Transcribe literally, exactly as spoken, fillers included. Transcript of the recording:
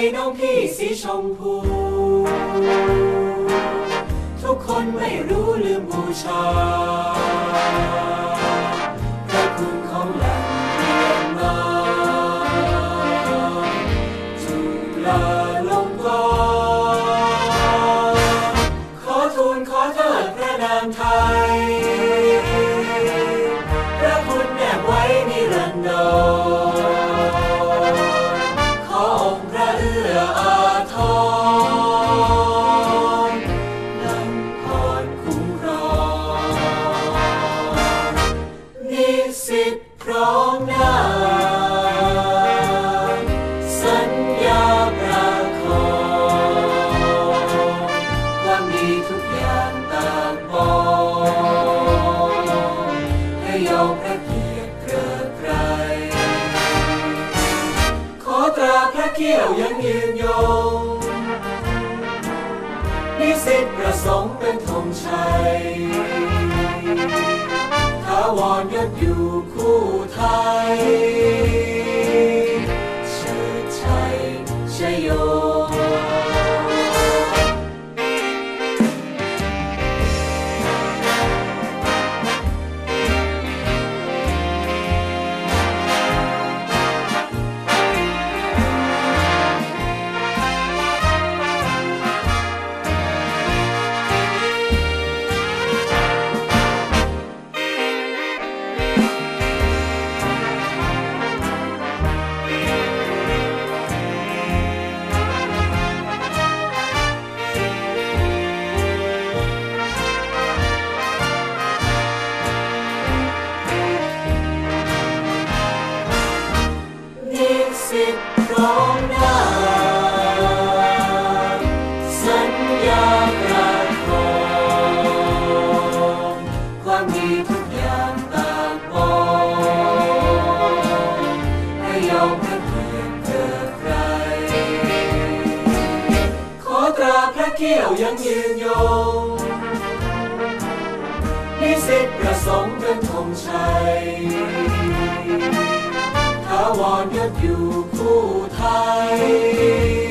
น้องพี่สีชมพูทุกคนไม่รู้ลืมบูชาพระคุณของแหล่งเรียนมาจุฬาลงกรณ์ขอทูลขอเทิดพระนามไทยพระคุณแนบไว้นิรันดรขอองค์พระเอื้ออาทรนำพรคุ้มครองนิสิตพร้อมหน้าสัญญาประคองความดีทุกอย่างต่างปองให้ยอมพระเกียรติเกริกไกรขอตราพระเกี้ยวยังยืนยงนิสิตประสงค์เป็นธงชัยถาวรยศอยู่คู่ไทยเชิดชัยชโยนิสิตพร้อมหน้าสัญญาประคองความดีทุกอย่างต่างปองให้ยอมพระเกียรติเกริกไกรขอตราพระเกี้ยวยังยืนยงนิสิตประสงค์เป็นธงชัยถาวรยศอยู่คู่ไทย